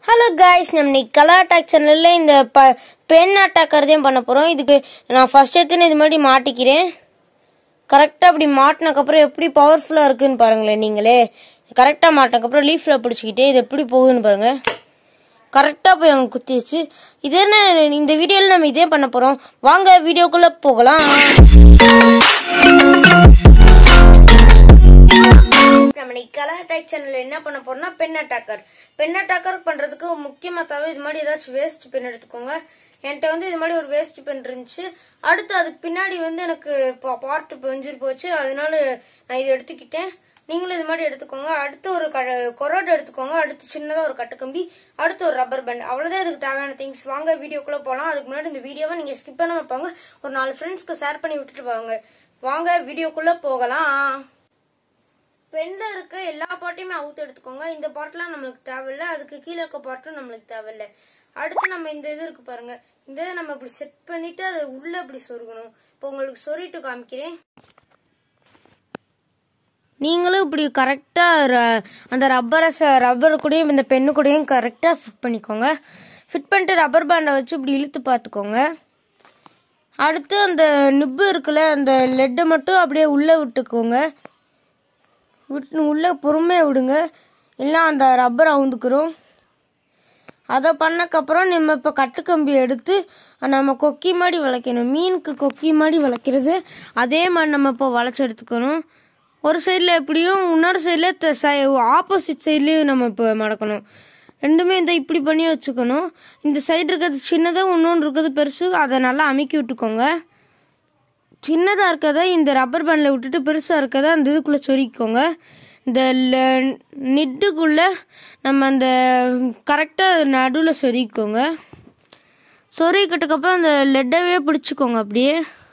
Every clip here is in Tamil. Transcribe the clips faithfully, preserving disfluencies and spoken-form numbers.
ஹலோ கைஸ், நம்ம இன்னைக்கு கலர் அட்டாக் சேனல்ல இந்த பென் அட்டாக்கறதையும் பண்ண போறோம். இதுக்கு நான் ஃபர்ஸ்ட் எடுத்து இது மாதிரி மாட்டிக்கிறேன். கரெக்டா அப்படி மாட்டினக்கப்புறம் எப்படி பவர்ஃபுல்லா இருக்குன்னு பாருங்களேன். நீங்களே கரெக்டா மாட்டினக்கப்புறம் லீஃப்ல பிடிச்சிக்கிட்டே இது எப்படி போகுதுன்னு பாருங்க. கரெக்டா போய் அவங்க குத்திடுச்சு. இது என்ன, இந்த வீடியோல நம்ம இதே பண்ண போறோம். வாங்க வீடியோக்குள்ள போகலாம். நம்ம கலர் அட்டாக் சேனல்ல என்ன பண்ண போறோம்னா பென் அட்டாக்கர் பென் அட்டாக்கர் பண்றதுக்கு முக்கியமா தேவை இது மாதிரி ஏதாச்சும் வேஸ்ட் பென் எடுத்துக்கோங்க. என்கிட்ட வந்து இது மாதிரி ஒரு வேஸ்ட் பென் இருந்துச்சு. அடுத்து அதுக்கு பின்னாடி வந்து எனக்கு பார்ட் பெஞ்சிரு போச்சு, அதனால நான் இதை எடுத்துக்கிட்டேன். நீங்களும் இது மாதிரி எடுத்துக்கோங்க. அடுத்து ஒரு கொரோடு எடுத்துக்கோங்க. அடுத்து சின்னதா ஒரு கட்டுக்கம்பி, அடுத்து ஒரு ரப்பர் பேண்ட். அவ்வளவுதான் இதுக்கு தேவையான திங்ஸ். வாங்க வீடியோக்குள்ள போலாம். அதுக்கு முன்னாடி இந்த வீடியோவை நீங்க ஸ்கிப் பண்ணாம வைப்பாங்க, ஒரு நாலு ஃப்ரெண்ட்ஸ்க்கு ஷேர் பண்ணி விட்டுட்டு வாங்க. வாங்க வீடியோக்குள்ள போகலாம். பென்ல இருக்க எல்லா பார்ட்டையுமே அவுத்து எடுத்துக்கோங்க. இந்த பார்ட்லாம் நம்மளுக்கு தேவையில்லை, அதுக்கு கீழே இருக்க பார்ட்டும் நம்மளுக்கு தேவையில்லை. அடுத்து நம்ம இந்த இது இருக்கு பாருங்க, இந்த இதை நம்ம இப்படி செட் பண்ணிட்டு அதை உள்ள இப்படி சொருகணும். இப்போ உங்களுக்கு சொருகிட்டு காமிக்கிறேன். நீங்களும் இப்படி கரெக்டா அந்த ரப்பரை ரப்பர் கூடயும் இந்த பென்னு கூடயும் கரெக்டா ஃபிட் பண்ணிக்கோங்க. ஃபிட் பண்ணிட்டு ரப்பர் பேண்டை வச்சு இப்படி இழுத்து பார்த்துக்கோங்க. அடுத்து அந்த நிப்பு இருக்குல்ல, அந்த லெட்டை மட்டும் அப்படியே உள்ள விட்டுக்கோங்க. விட்டு உள்ள பொறுமையா விடுங்க, இல்லை அந்த ரப்பர் அவுந்துக்கிறோம். அதை பண்ணக்கப்புறம் நம்ம இப்போ கட்டுக்கம்பி எடுத்து நம்ம கொக்கி மாதிரி வளைக்கணும். மீனுக்கு கொக்கி மாதிரி வளைக்கிறது அதே மாதிரி நம்ம இப்போ வளைச்சி எடுத்துக்கணும். ஒரு சைடில் எப்படியும் இன்னொரு சைடில் ஆப்போசிட் சைட்லேயும் நம்ம இப்போ மடக்கணும். ரெண்டுமே இந்த இப்படி பண்ணி வச்சுக்கணும். இந்த சைடு இருக்கிறது சின்னதாக, இன்னொன்று இருக்கிறது பெருசு. அதை நல்லா அமுக்கி விட்டுக்கோங்க. சின்னதாக இருக்கதை இந்த ரப்பர் பேண்டில் விட்டுட்டு பெருசாக இருக்கதை அந்த இதுக்குள்ளே சொருக்கிக்கோங்க. இந்த நிட்டுக்குள்ளே நம்ம அந்த கரெக்டாக நடுவில் சொருக்கிக்கோங்க. சொருகிக்கிட்டக்கப்புறம் அந்த லெட்டவே பிடிச்சிக்கோங்க. அப்படியே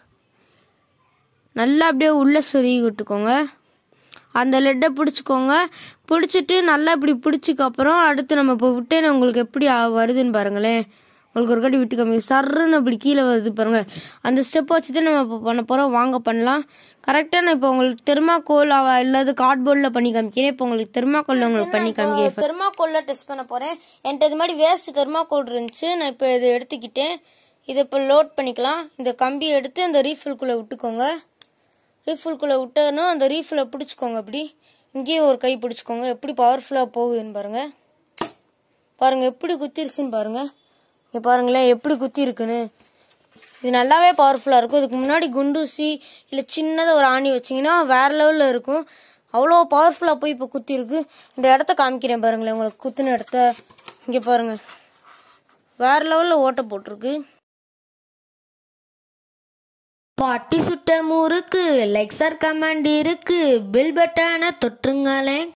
நல்லா அப்படியே உள்ளே சொருகி விட்டுக்கோங்க. அந்த லெட்டை பிடிச்சிக்கோங்க. பிடிச்சிட்டு நல்லா இப்படி பிடிச்சிக்கப்புறம் அடுத்து நம்ம இப்போ விட்டேன்னு உங்களுக்கு எப்படி வருதுன்னு பாருங்களேன். உங்களுக்கு ஒரு கட்டி விட்டு கம்மி சர்ன்னு அப்படி கீழே வருது பாருங்க. அந்த ஸ்டெப் வச்சு தான் நம்ம இப்போ பண்ண போகிறோம். வாங்க பண்ணலாம். கரெக்டாக நான் இப்போ உங்களுக்கு தெர்மாக்கோல் இல்லாத கார்ட்போர்டில் பண்ணி காமிக்கிறேன். இப்போ உங்களுக்கு தெர்மாக்கோலில் உங்களுக்கு பண்ணி காமிக்கிறேன். தெர்மாக்கோலில் டெஸ்ட் பண்ண போகிறேன். என்கிட்ட இது மாதிரி வேஸ்ட் தெர்மாக்கோல் இருந்துச்சு, நான் இப்போ இதை எடுத்துக்கிட்டேன். இதை இப்போ லோட் பண்ணிக்கலாம். இந்த கம்பியை எடுத்து அந்த ரீஃபில்குள்ளே விட்டுக்கோங்க. ரீஃபில்குள்ளே விட்டணும் அந்த ரீஃபில் பிடிச்சிக்கோங்க. அப்படி இங்கேயும் ஒரு கை பிடிச்சிக்கோங்க. எப்படி பவர்ஃபுல்லாக போகுதுன்னு பாருங்க. பாருங்க எப்படி குத்திருச்சுன்னு பாருங்க. பாருங்களேன் எப்படி குத்தி இருக்குன்னு. இது நல்லாவே பவர்ஃபுல்லா இருக்கும். இதுக்கு முன்னாடி குண்டூசி இல்ல சின்னதாக ஒரு ஆணி வச்சிங்கன்னா வேற லெவல்ல இருக்கும். அவ்வளோ பவர்ஃபுல்லா போய் இப்போ குத்தி இருக்கு. இந்த இடத்த காமிக்கிறேன் பாருங்களேன். உங்களுக்கு குத்துன இடத்த இங்க பாருங்க, வேற லெவல்ல ஓட்ட போட்டிருக்கு. பாட்டி சுட்ட முறுக்கு லைக் சார் கமெண்ட் இருக்கு, பில் பட்டனை தொற்றுங்களேன்.